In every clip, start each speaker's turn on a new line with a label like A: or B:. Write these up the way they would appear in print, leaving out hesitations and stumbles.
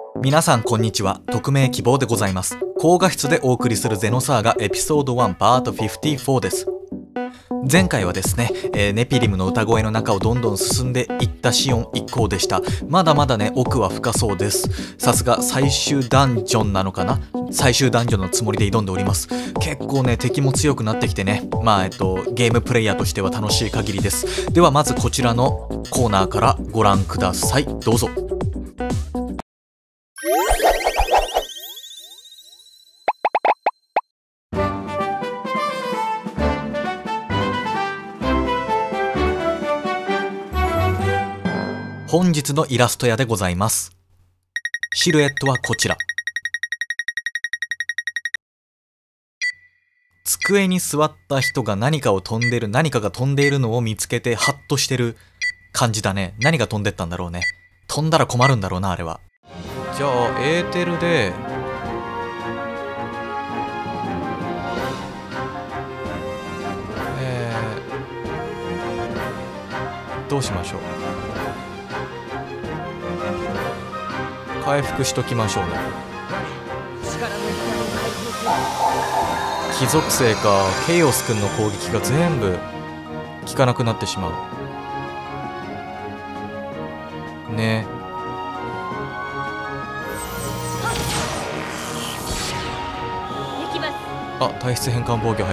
A: 皆さんこんにちは。匿名希望でございます。高画質でお送りするゼノサーガエピソード1パート54です。前回はですね、ネピリムの歌声の中をどんどん進んでいったシオン一行でした。まだまだね、奥は深そうです。さすが最終ダンジョンなのかな、最終ダンジョンのつもりで挑んでおります。結構ね、敵も強くなってきてね、ゲームプレイヤーとしては楽しい限りです。ではまずこちらのコーナーからご覧ください。どうぞ。本日のイラスト屋でございます。シルエットはこちら。机に座った人が何かが飛んでいるのを見つけてハッとしてる感じだね。何が飛んでったんだろうね。飛んだら困るんだろうな、あれは。じゃあエーテルでどうしましょう。回復しときましょうね。貴族性か。ケイオス君の攻撃が全部効かなくなってしまうね。あ、体質変換防御入った。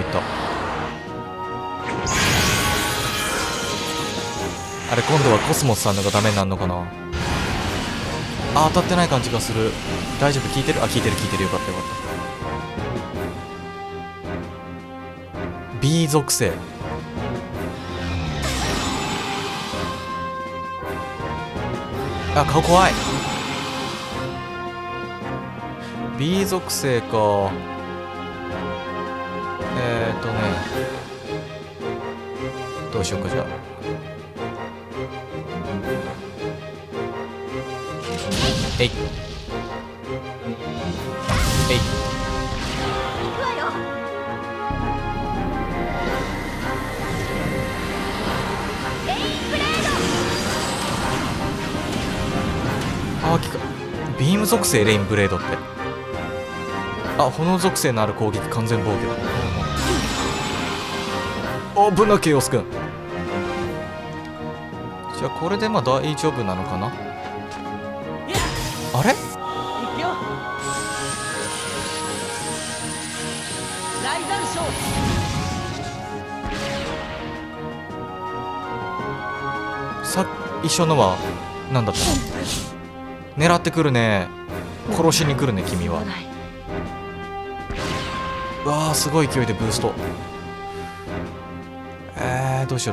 A: あれ、今度はコスモスさんのがダメになるのかな。あ、当たってない感じがする。大丈夫？効いてる？あ、効いてる。よかったよかった。 B 属性。あ、顔怖い。 B 属性か。どうしようか。じゃあえいえい。あ、ビーム属性レインブレードって。あ、炎属性のある攻撃完全防御。危な、ケイオスくん。じゃあこれで大丈夫なのかな。あれ、一緒のは何だったの。狙ってくるね。殺しに来るね、君は。うわー、すごい勢いでブースト。どうしよう。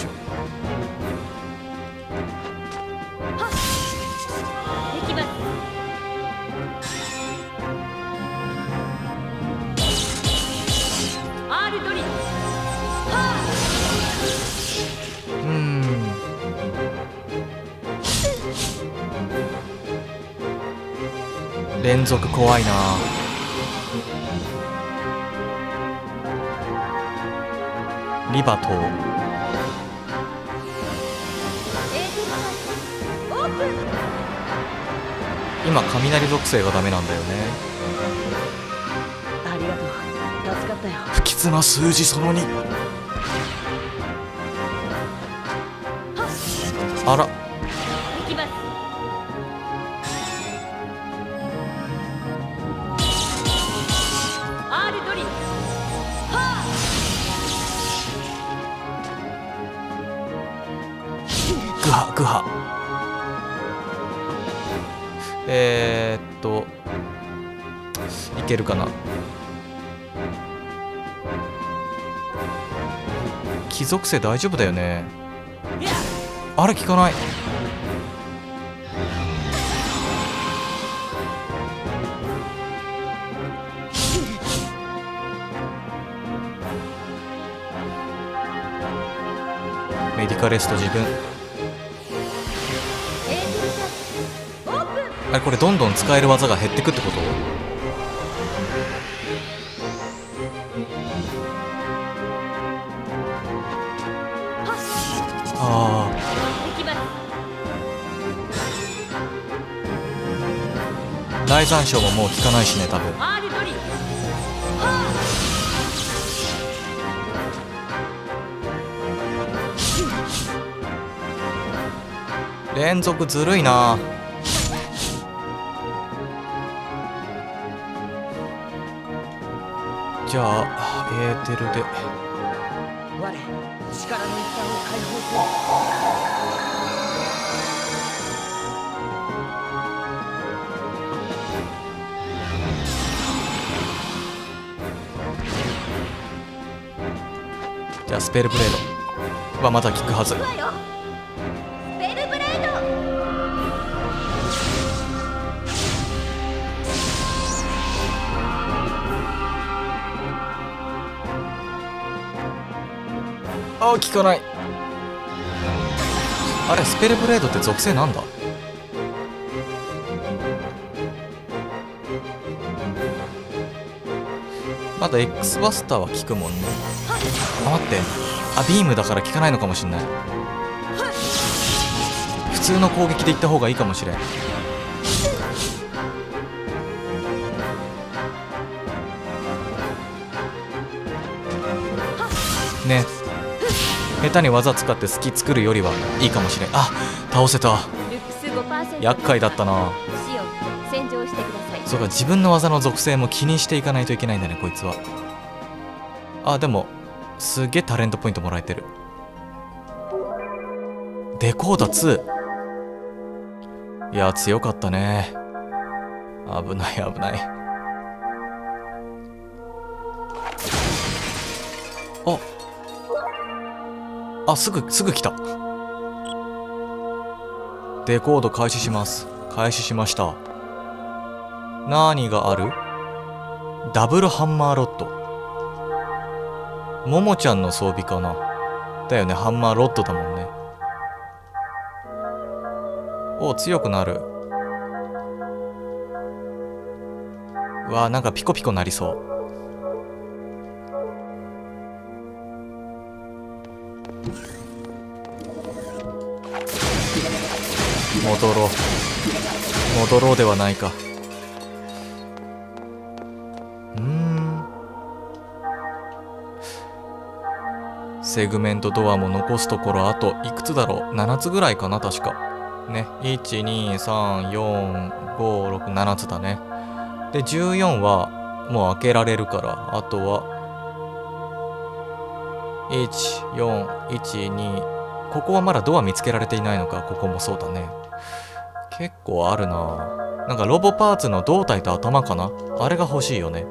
A: 連続怖いな。リバトー。今雷属性がダメなんだよね。
B: ありがとう、助かったよ。
A: 不吉な数字その2。あら、グハ。いけるかな。貴族性大丈夫だよね。あれ、効かない。メディカレスト自分。あれ、これどんどん使える技が減ってくってこと？ああ。 雷山椒ももう効かないしね多分。
B: アーリドリ
A: 連続ずるいな。じゃあエーテルで。
B: 我力の一端を解放する。
A: じゃあスペルブレードはまた効くはず。
B: スペルブレード。
A: あ、効かない。あれスペルブレードって属性なんだ。まだ X バスターは効くもんね。あ、待って、あ、ビームだから効かないのかもしんない。普通の攻撃でいった方がいいかもしれん。ね、下手に技使って隙作るよりはいいかもしれん。あ、倒せた。厄介だったな。そうか、自分の技の属性も気にしていかないといけないんだねこいつは。あ、でもすげえタレントポイントもらえてる。デコーダ2。いや強かったね。危ない危ない。あ、すぐ来た。デコード開始します。開始しました。何がある？ダブルハンマーロッド。ももちゃんの装備かな。だよね、ハンマーロッドだもんね。お、強くなる。うわー、なんかピコピコなりそう。戻ろうではないか。セグメントドアも残すところあといくつだろう。7つぐらいかな確かね。1234567つだね。で14はもう開けられるから、あとは1412。ここはまだドア見つけられていないのか。ここもそうだね。結構あるな。なんかロボパーツの胴体と頭かな、あれが欲しいよね。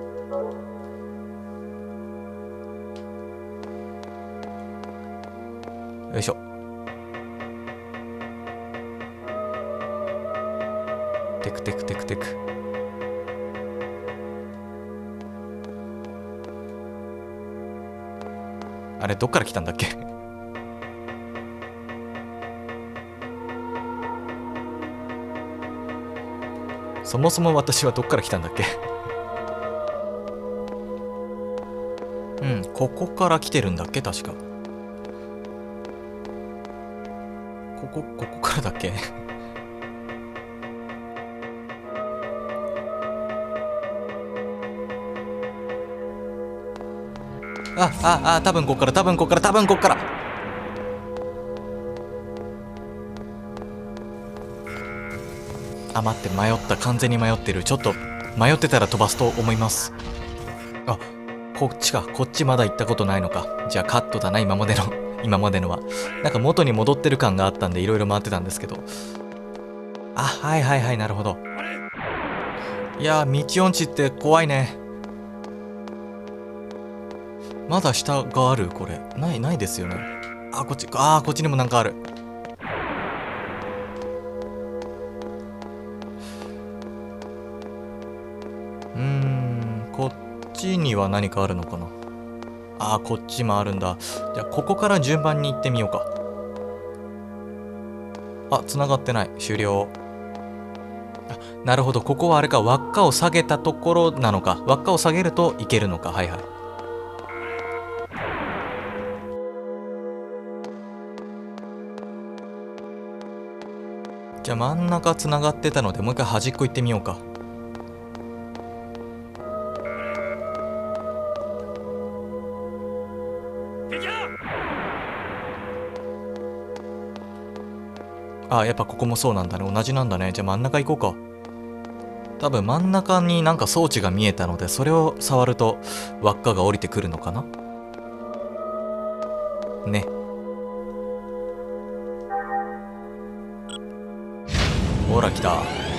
A: よいしょ。テクテクテクテク。あれどっから来たんだっけそもそも私はどっから来たんだっけうん、ここから来てるんだっけ確か。ここからだっけ多分こっから。あ、待って、迷った。完全に迷ってる。ちょっと迷ってたら飛ばすと思います。あ、こっちか。こっちまだ行ったことないのか。じゃあカットだな、今までのは。なんか元に戻ってる感があったんでいろいろ回ってたんですけど。あ、はい、なるほど。いやー、道音痴って怖いね。まだ下があるこれ。ないですよね。あ、こっちにもなんかある。こっちには何かあるのかな。あ、こっちもあるんだ。じゃあここから順番に行ってみようか。あ、繋がってない。終了。あ、なるほど。ここはあれか。輪っかを下げたところなのか。輪っかを下げるといけるのか。はい。じゃあ真ん中繋がってたのでもう一回端っこ行ってみようか。 あ、やっぱここもそうなんだね。同じなんだね。じゃあ真ん中行こうか。多分真ん中になんか装置が見えたので、それを触ると輪っかが降りてくるのかなね。ほら来た。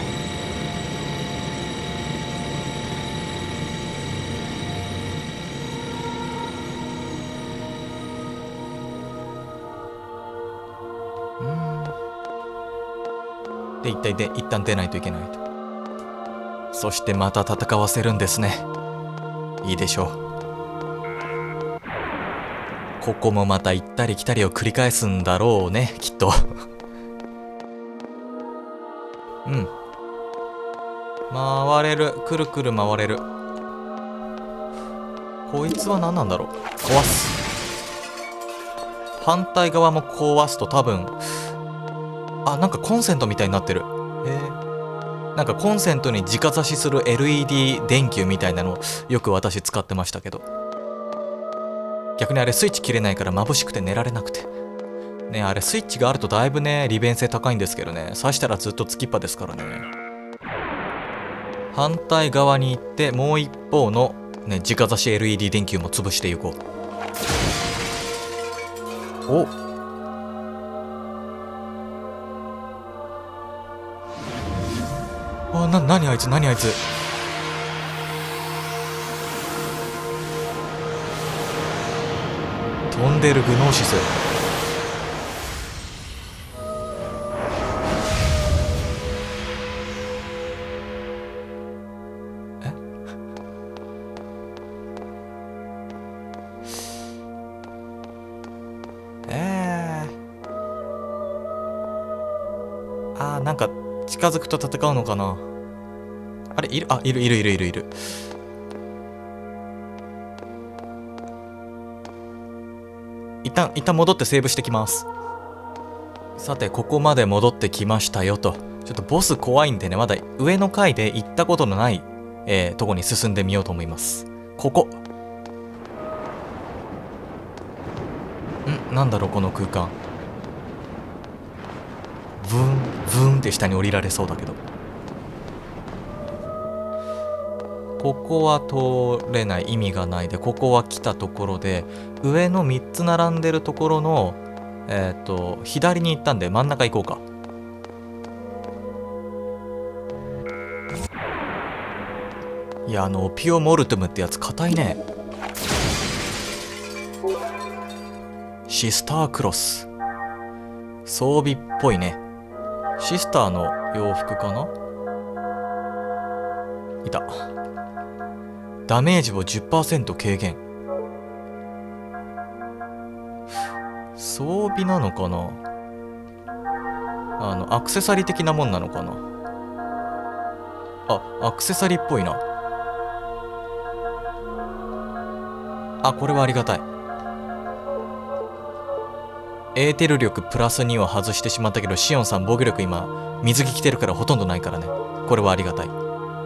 A: で、一旦出ないといけないと。そしてまた戦わせるんですね。いいでしょう。ここもまた行ったり来たりを繰り返すんだろうね、きっと。うん。回れる。くるくる回れる。こいつは何なんだろう。壊す。反対側も壊すと多分、あ、なんかコンセントみたいになってる。なんかコンセントに直差しする LED 電球みたいなのよく私使ってましたけど、逆にあれスイッチ切れないから眩しくて寝られなくてね。あれスイッチがあるとだいぶね利便性高いんですけどね、挿したらずっとつきっぱですからね。反対側に行ってもう一方のね直差し LED 電球も潰していこう。お、何あいつ、何あいつ。飛んでるグノーシス。なんか近づくと戦うのかな。あれいる、いる。一旦戻ってセーブしてきます。さてここまで戻ってきましたよと。ちょっとボス怖いんでね、まだ上の階で行ったことのない、とこに進んでみようと思います。ここなんだろうこの空間。ブーンって下に降りられそうだけど、ここは通れない、意味がないで、ここは来たところで上の3つ並んでるところの左に行ったんで真ん中行こうか。いやオピオモルトムってやつ硬いね。シスタークロス、装備っぽいね。シスターの洋服かな。いた。ダメージを 10% 軽減。装備なのかな。アクセサリー的なもんなのかな。アクセサリーっぽいな。これはありがたい。エーテル力プラス2を外してしまったけど、シオンさん防御力今水着着てるからほとんどないからね。これはありがたい。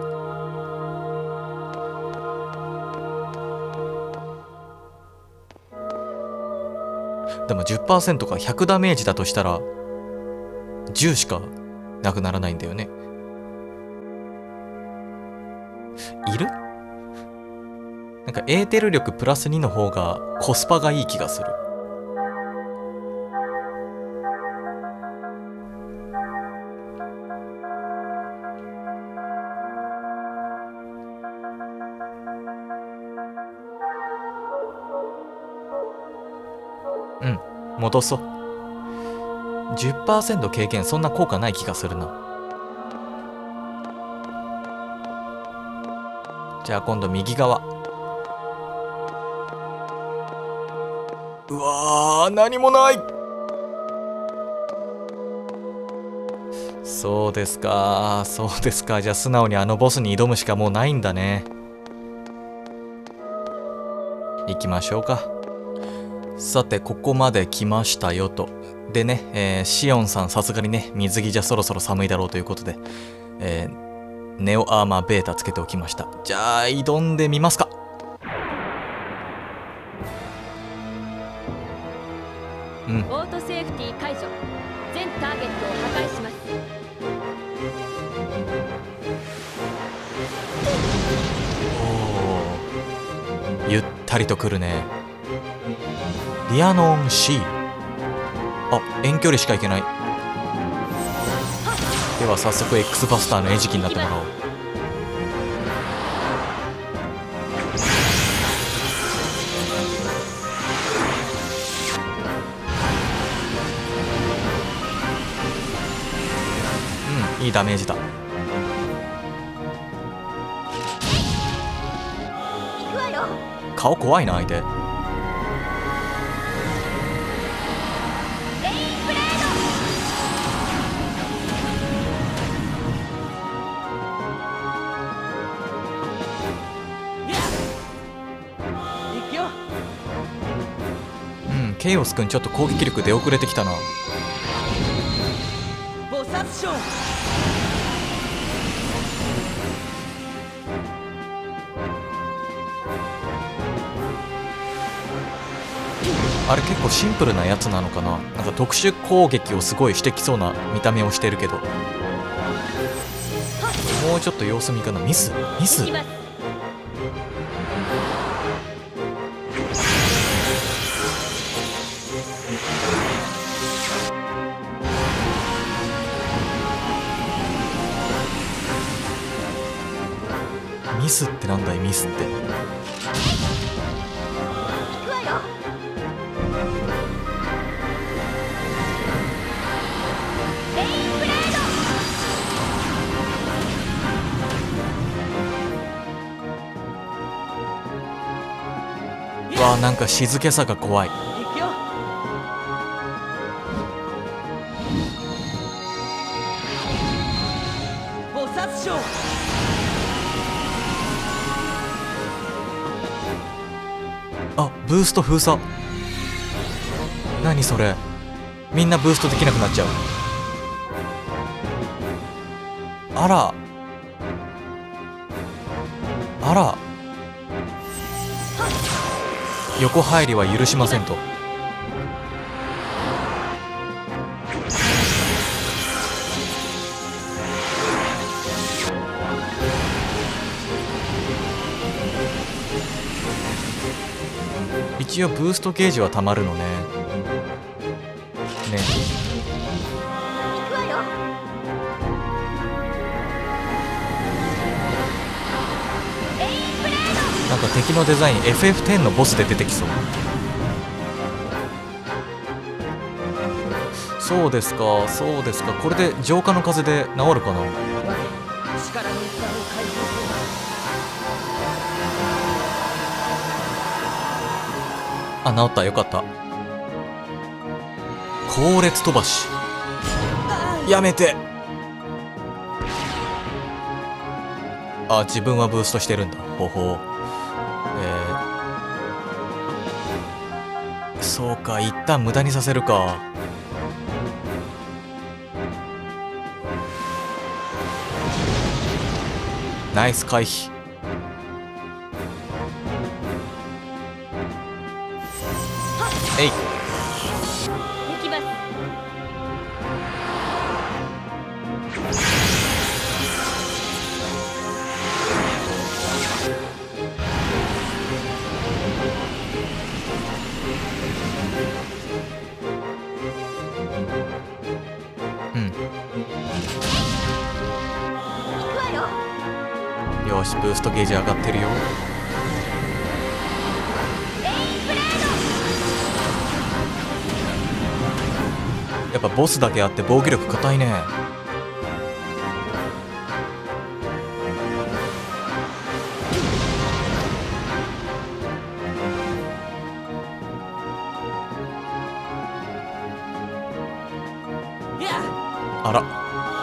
A: でも 10% か100ダメージだとしたら10しかなくならないんだよね。いる？なんかエーテル力プラス2の方がコスパがいい気がする。戻そう。10% 経験、そんな効果ない気がするな。じゃあ今度右側。うわー、何もない。そうですか、そうですか。じゃあ素直にボスに挑むしかもうないんだね。行きましょうか。さてここまで来ましたよと。でね、シオンさんさすがにね水着じゃそろそろ寒いだろうということで、ネオアーマーベータつけておきました。じゃあ挑んでみますか。
B: オートセーフティー解除。全ターゲットを破壊
A: たりとくるね。リアノン C。 あ、遠距離しか行けない。では早速 X バスターの餌食になってもらおう。うん、いいダメージだ。顔怖いな相手。うん、ケイオスくんちょっと攻撃力出遅れてきたな。あれ結構シンプルなやつなのかな。なんか特殊攻撃をすごいしてきそうな見た目をしてるけど、もうちょっと様子見かな。ミスミス。ミスってなんだい、ミスって。わあ、なんか静けさが怖い。あ、ブースト封鎖。何それ。みんなブーストできなくなっちゃう。あらあら、横入りは許しませんと。一応ブーストゲージはたまるのね。なんか敵のデザイン FF10 のボスで出てきそう。そうですか、そうですか。これで浄化の風で治るかな。あ、治った、よかった。後列飛ばし、やめて。あ、自分はブーストしてるんだ。ほほう。そうか、一旦無駄にさせるか。ナイス回避。えい。よし、ブーストゲージ上がってるよ。やっぱボスだけあって防御力硬いね。あら、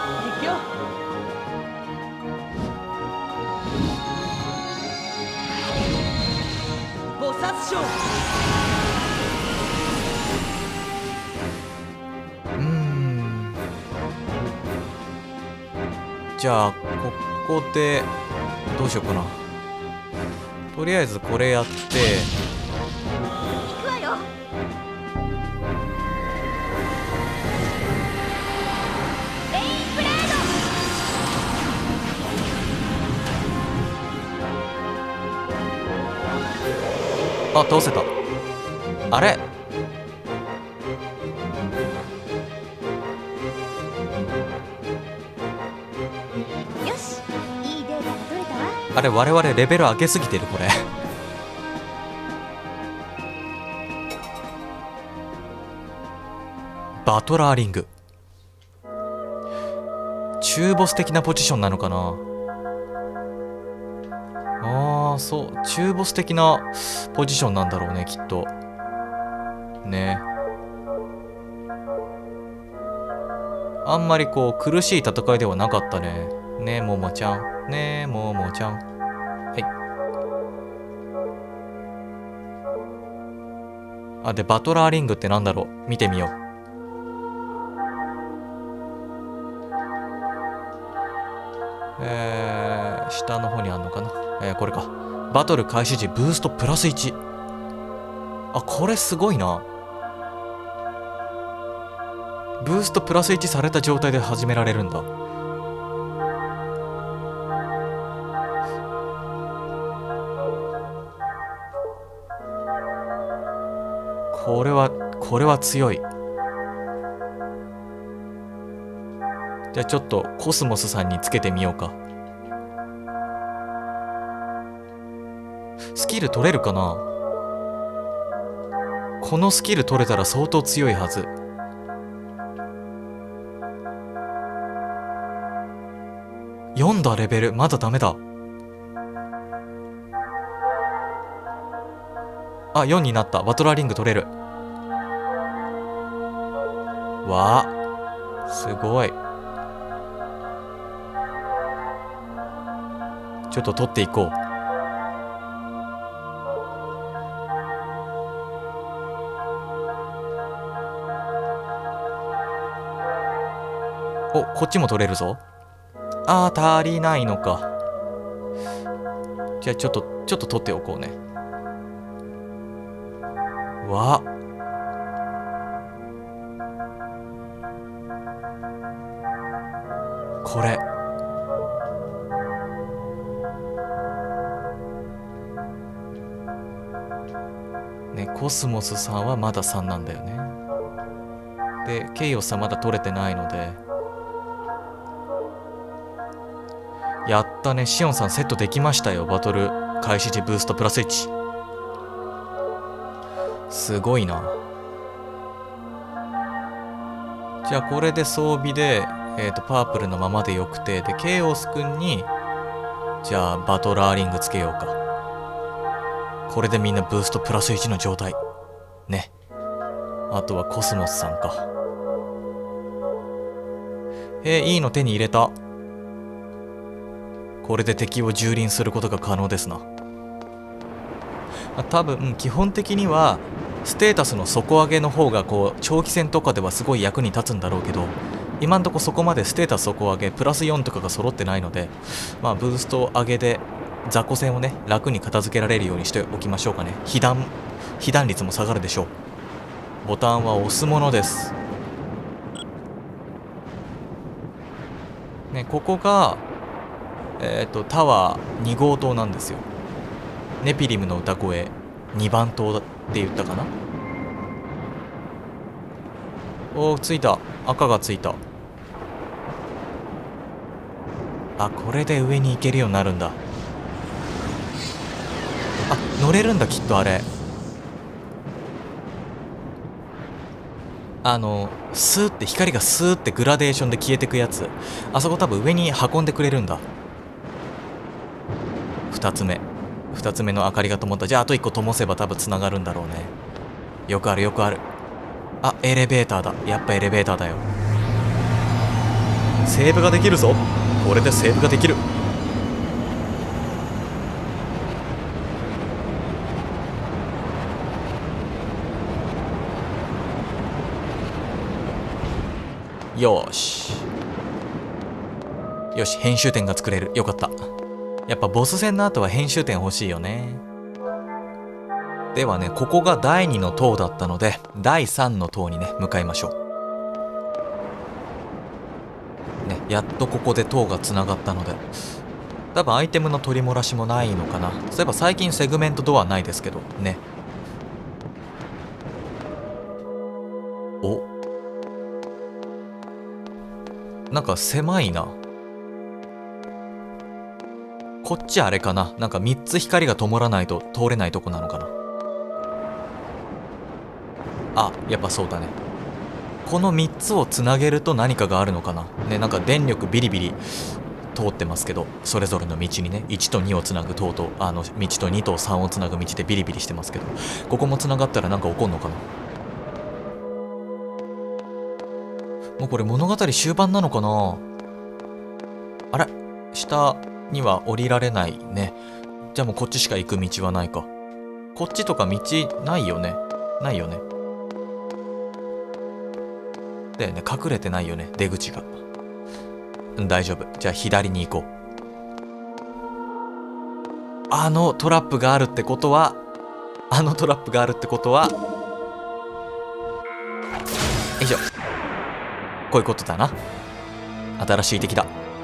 A: じゃあここでどうしようかな。とりあえずこれやって、 あ、倒せた。あれ、
C: よし、いいデータが取れたわ。
A: あれ、我々レベル上げすぎてるこれ。バトラーリング、中ボス的なポジションなのかな。ああ、そう、中ボス的なポジションなんだろうね、きっとね。あんまりこう苦しい戦いではなかったね。ねえももちゃん、ねえももちゃん。はい。あ、でバトラーリングってなんだろう、見てみよう。下の方にあんのかな。これか。バトル開始時ブーストプラス1。あ、これすごいな。ブーストプラス1された状態で始められるんだ。これは強い。じゃあちょっとコスモスさんにつけてみようか。スキル取れるかな。このスキル取れたら相当強いはず。4だレベル、まだダメだ。あ、4になった。バトラーリング取れる。わあ、すごい。ちょっと取っていこう。お、こっちも取れるぞ。あー、足りないのか。じゃあちょっと取っておこうね。わあ、これね、コスモスさんはまだ3なんだよね。でケイオスさんまだ取れてないので、やったね。シオンさんセットできましたよ。バトル開始時ブーストプラス1。すごいな。じゃあこれで装備でパープルのままでよくて、でケイオスくんにじゃあバトラーリングつけようか。これでみんなブーストプラス1の状態ね。あとはコスモスさんか。いいの手に入れた。これで敵を蹂躙することが可能ですな。多分基本的にはステータスの底上げの方がこう長期戦とかではすごい役に立つんだろうけど、今んとこそこまでステータス底上げプラス4とかが揃ってないので、まあブースト上げで雑魚戦をね楽に片付けられるようにしておきましょうかね。被弾率も下がるでしょう。ボタンは押すものですね。ここがタワー2号棟なんですよ。ネピリムの歌声2番棟だって言ったかな。おお、ついた。赤がついた。あ、これで上に行けるようになるんだ。あ、乗れるんだきっとあれ。スーって光がスーってグラデーションで消えてくやつ。あそこ多分上に運んでくれるんだ。2つ目の明かりが灯った。じゃああと1個灯せば多分つながるんだろうね。よくあるよくある。あ、エレベーターだ。やっぱエレベーターだよ。セーブができるぞ。これでセーブができる。よしよし、編集点が作れる。よかった。やっぱボス戦の後は編集点欲しいよね。ではね、ここが第2の塔だったので第3の塔にね向かいましょうね。やっとここで塔がつながったので、多分アイテムの取り漏らしもないのかな。そういえば最近セグメントドアないですけどね。 お、なんか狭いな。こっちあれかな、なんか3つ光が灯らないと通れないとこなのかな。あ、やっぱそうだね。この3つをつなげると何かがあるのかなね。なんか電力ビリビリ通ってますけど、それぞれの道にね、1と2をつなぐ塔と、道と2と3をつなぐ道でビリビリしてますけど、ここもつながったらなんか起こんのかな。もうこれ物語終盤なのかな。あれ、下には降りられないね。じゃあもうこっちしか行く道はないか。こっちとか道ないよね。ないよね。だよね、隠れてないよね、出口が。大丈夫。じゃあ左に行こう。あのトラップがあるってことは、よいしょ。こういうことだな。新しい敵だ。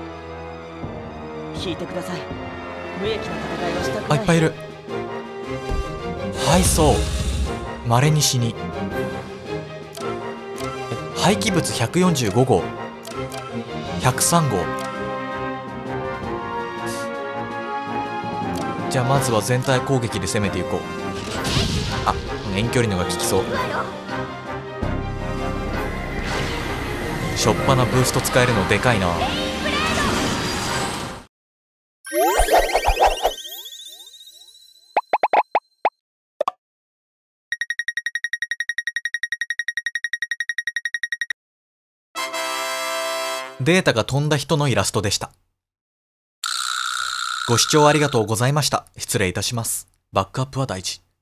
B: 引いてください。無益な戦いはしたくない。
A: あ、いっぱいいる。はい、そう。稀に死に。廃棄物145号。103号。じゃあまずは全体攻撃で攻めていこう。あ、遠距離のが効きそう。しょっぱなブースト使えるのでかいな。データが飛んだ人のイラストでした。ご視聴ありがとうございました。失礼いたします。バックアップは大事。